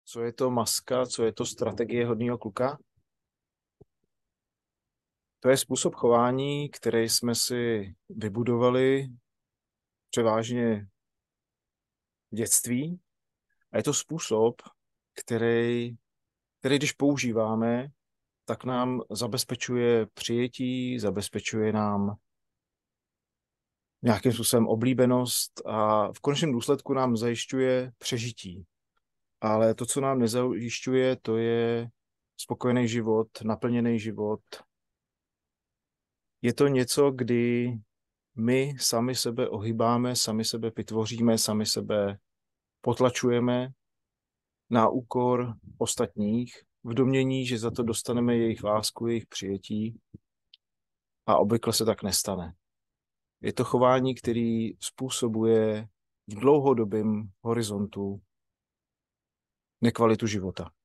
Co je to maska, co je to strategie hodného kluka? To je způsob chování, který jsme si vybudovali převážně v dětství. A je to způsob, který když používáme, tak nám zabezpečuje přijetí, zabezpečuje nám nějakým způsobem oblíbenost a v konečném důsledku nám zajišťuje přežití. Ale to, co nám nezajišťuje, to je spokojený život, naplněný život. Je to něco, kdy my sami sebe ohýbáme, sami sebe vytvoříme, sami sebe potlačujeme na úkor ostatních v domnění, že za to dostaneme jejich lásku, jejich přijetí a obvykle se tak nestane. Je to chování, který způsobuje v dlouhodobém horizontu nekvalitu života.